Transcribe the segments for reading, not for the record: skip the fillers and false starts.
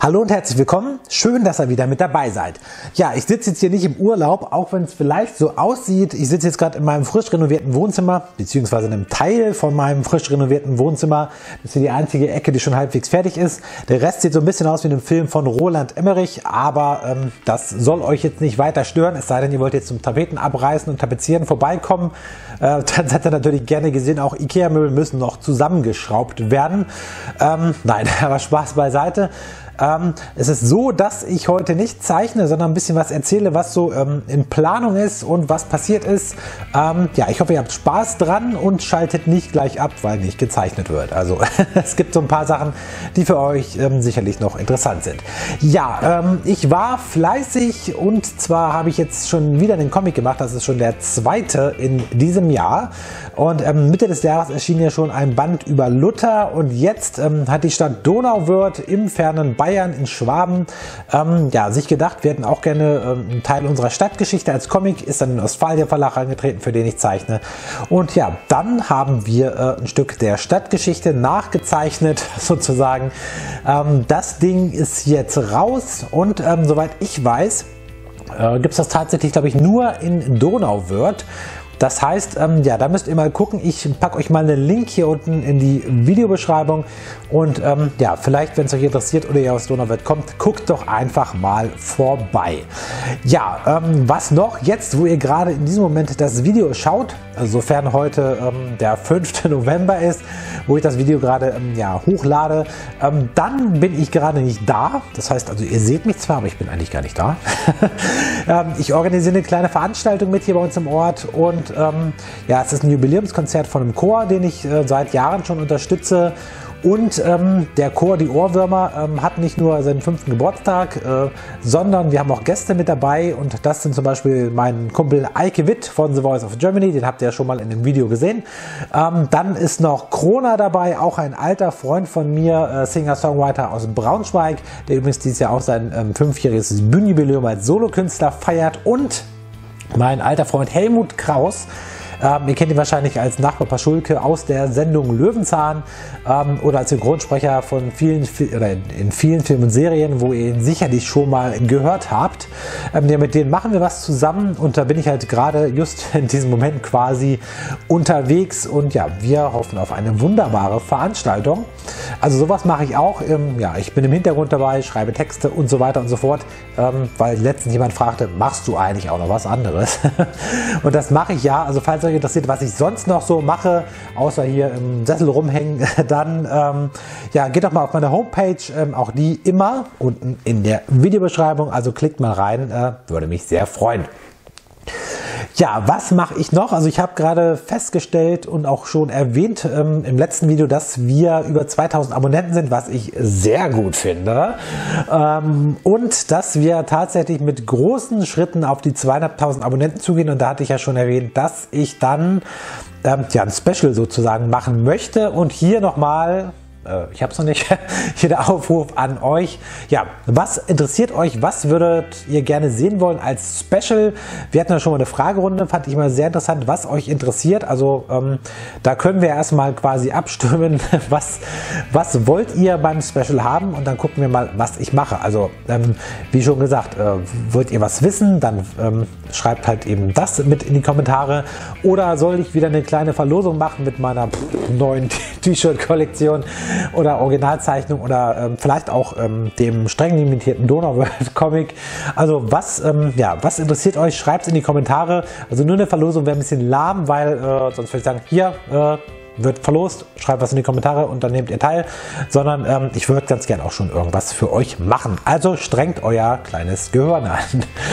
Hallo und herzlich willkommen. Schön, dass ihr wieder mit dabei seid. Ja, ich sitze jetzt hier nicht im Urlaub, auch wenn es vielleicht so aussieht. Ich sitze jetzt gerade in meinem frisch renovierten Wohnzimmer, beziehungsweise in einem Teil von meinem frisch renovierten Wohnzimmer. Das ist hier die einzige Ecke, die schon halbwegs fertig ist. Der Rest sieht so ein bisschen aus wie in einem Film von Roland Emmerich, aber das soll euch jetzt nicht weiter stören, es sei denn, ihr wollt jetzt zum Tapeten abreißen und tapezieren vorbeikommen. Dann seid ihr natürlich gerne gesehen, auch Ikea-Möbel müssen noch zusammengeschraubt werden. Nein, aber Spaß beiseite. Es ist so, dass ich heute nicht zeichne, sondern ein bisschen was erzähle, was so in Planung ist und was passiert ist. Ja, ich hoffe, ihr habt Spaß dran und schaltet nicht gleich ab, weil nicht gezeichnet wird. Also es gibt so ein paar Sachen, die für euch sicherlich noch interessant sind. Ja, ich war fleißig und zwar habe ich jetzt schon wieder einen Comic gemacht. Das ist schon der zweite in diesem Jahr. Und Mitte des Jahres erschien ja schon ein Band über Luther und jetzt hat die Stadt Donauwörth im fernen Bayern in Schwaben ja, sich gedacht, wir hätten auch gerne einen Teil unserer Stadtgeschichte als Comic, ist dann in den Ostfalia Verlag angetreten, für den ich zeichne. Und ja, dann haben wir ein Stück der Stadtgeschichte nachgezeichnet, sozusagen. Das Ding ist jetzt raus und soweit ich weiß, gibt es das tatsächlich, glaube ich, nur in Donauwörth. Das heißt, ja, da müsst ihr mal gucken. Ich packe euch mal einen Link hier unten in die Videobeschreibung und ja, vielleicht, wenn es euch interessiert oder ihr aus Donauwörth kommt, guckt doch einfach mal vorbei. Ja, was noch jetzt, wo ihr gerade in diesem Moment das Video schaut, also sofern heute der 5. November ist, wo ich das Video gerade ja, hochlade, dann bin ich gerade nicht da. Das heißt, also ihr seht mich zwar, aber ich bin eigentlich gar nicht da. Ich organisiere eine kleine Veranstaltung mit hier bei uns im Ort und ja, es ist ein Jubiläumskonzert von einem Chor, den ich seit Jahren schon unterstütze. Und der Chor Die Ohrwürmer hat nicht nur seinen 5. Geburtstag, sondern wir haben auch Gäste mit dabei und das sind zum Beispiel mein Kumpel Eike Witt von The Voice of Germany, den habt ihr ja schon mal in dem Video gesehen. Dann ist noch Krona dabei, auch ein alter Freund von mir, Singer-Songwriter aus Braunschweig, der übrigens dieses Jahr auch sein 5-jähriges Bühnenjubiläum als Solokünstler feiert, und mein alter Freund Helmut Kraus. Ihr kennt ihn wahrscheinlich als Nachbar Paschulke aus der Sendung Löwenzahn oder als Synchronsprecher von vielen in vielen Filmen und Serien, wo ihr ihn sicherlich schon mal gehört habt. Ja, mit denen machen wir was zusammen und da bin ich halt gerade just in diesem Moment quasi unterwegs und ja, wir hoffen auf eine wunderbare Veranstaltung. Also sowas mache ich auch. Ja, ich bin im Hintergrund dabei, schreibe Texte und so weiter und so fort, weil letztens jemand fragte, machst du eigentlich auch noch was anderes? Und das mache ich ja. Also falls euch interessiert, was ich sonst noch so mache, außer hier im Sessel rumhängen, dann ja, geht doch mal auf meine Homepage, auch die immer unten in der Videobeschreibung, also klickt mal rein, würde mich sehr freuen. Ja, was mache ich noch? Also ich habe gerade festgestellt und auch schon erwähnt im letzten Video, dass wir über 2000 Abonnenten sind, was ich sehr gut finde. Und dass wir tatsächlich mit großen Schritten auf die 200.000 Abonnenten zugehen. Und da hatte ich ja schon erwähnt, dass ich dann ja, ein Special sozusagen machen möchte. Und hier nochmal, ich habe es noch nicht, hier der Aufruf an euch. Ja, was interessiert euch? Was würdet ihr gerne sehen wollen als Special? Wir hatten ja schon mal eine Fragerunde, fand ich mal sehr interessant, was euch interessiert. Also da können wir erstmal quasi abstimmen, was wollt ihr beim Special haben, und dann gucken wir mal, was ich mache. Also wie schon gesagt, wollt ihr was wissen, dann schreibt halt eben das mit in die Kommentare. Oder soll ich wieder eine kleine Verlosung machen mit meiner neuen T-Shirt-Kollektion oder Originalzeichnung oder vielleicht auch dem streng limitierten Donauwörth-Comic. Also was, ja, was interessiert euch? Schreibt es in die Kommentare. Also nur eine Verlosung wäre ein bisschen lahm, weil sonst würde ich sagen, hier wird verlost, schreibt was in die Kommentare und dann nehmt ihr teil, sondern ich würde ganz gern auch schon irgendwas für euch machen. Also strengt euer kleines Gehirn an.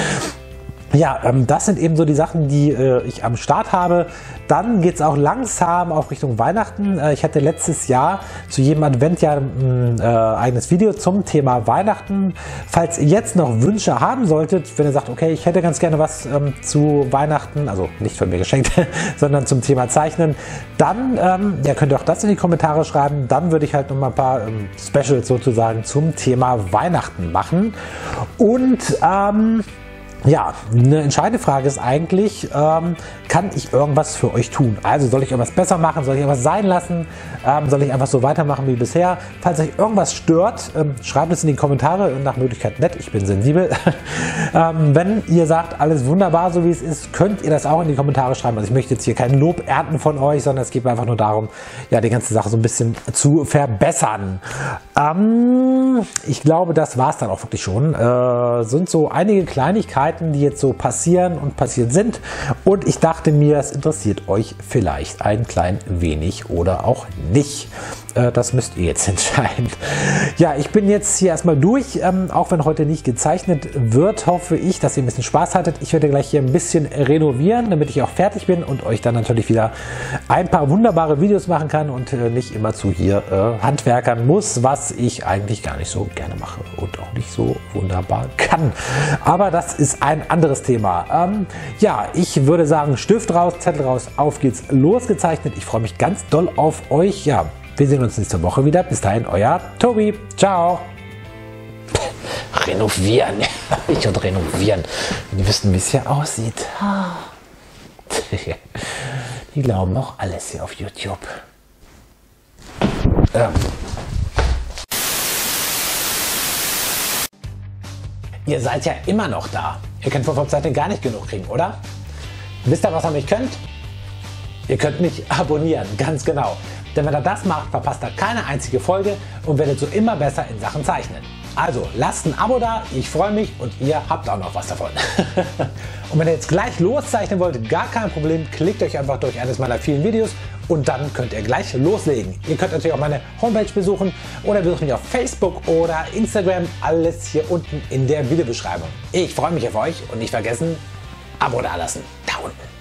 Ja, das sind eben so die Sachen, die ich am Start habe. Dann geht es auch langsam auf Richtung Weihnachten. Ich hatte letztes Jahr zu jedem Adventjahr ein eigenes Video zum Thema Weihnachten. Falls ihr jetzt noch Wünsche haben solltet, wenn ihr sagt, okay, ich hätte ganz gerne was zu Weihnachten, also nicht von mir geschenkt, sondern zum Thema Zeichnen, dann ja, könnt ihr auch das in die Kommentare schreiben. Dann würde ich halt noch mal ein paar Specials sozusagen zum Thema Weihnachten machen. Und Ja, eine entscheidende Frage ist eigentlich, kann ich irgendwas für euch tun? Also soll ich irgendwas besser machen? Soll ich irgendwas sein lassen? Soll ich einfach so weitermachen wie bisher? Falls euch irgendwas stört, schreibt es in die Kommentare, nach Möglichkeit nett, ich bin sensibel. Wenn ihr sagt, alles wunderbar so wie es ist, könnt ihr das auch in die Kommentare schreiben. Also ich möchte jetzt hier kein Lob ernten von euch, sondern es geht mir einfach nur darum, ja, die ganze Sache so ein bisschen zu verbessern. Ich glaube, das war es dann auch wirklich schon. Sind so einige Kleinigkeiten, die jetzt so passieren und passiert sind, und ich dachte mir, es interessiert euch vielleicht ein klein wenig oder auch nicht. Das müsst ihr jetzt entscheiden. Ja, ich bin jetzt hier erstmal durch, auch wenn heute nicht gezeichnet wird, hoffe ich, dass ihr ein bisschen Spaß hattet. Ich werde gleich hier ein bisschen renovieren, damit ich auch fertig bin und euch dann natürlich wieder ein paar wunderbare Videos machen kann und nicht immer zu hier handwerkern muss, was ich eigentlich gar nicht so gerne mache und auch nicht so wunderbar kann. Aber das ist ein anderes Thema. Ja, ich würde sagen, Stift raus, Zettel raus, auf geht's, losgezeichnet. Ich freue mich ganz doll auf euch. Ja, wir sehen uns nächste Woche wieder. Bis dahin, euer Tobi. Ciao. Renovieren. Ich und renovieren. Die wissen, wie es hier aussieht. Die glauben auch alles hier auf YouTube. Ihr seid ja immer noch da. Ihr könnt von Webseite gar nicht genug kriegen, oder? Wisst ihr, was ihr mich könnt? Ihr könnt mich abonnieren, ganz genau. Denn wenn ihr das macht, verpasst ihr keine einzige Folge und werdet so immer besser in Sachen Zeichnen. Also lasst ein Abo da, ich freue mich und ihr habt auch noch was davon. Und wenn ihr jetzt gleich loszeichnen wollt, gar kein Problem, klickt euch einfach durch eines meiner vielen Videos und dann könnt ihr gleich loslegen. Ihr könnt natürlich auch meine Homepage besuchen oder besucht mich auf Facebook oder Instagram, alles hier unten in der Videobeschreibung. Ich freue mich auf euch und nicht vergessen, Abo da lassen, da unten.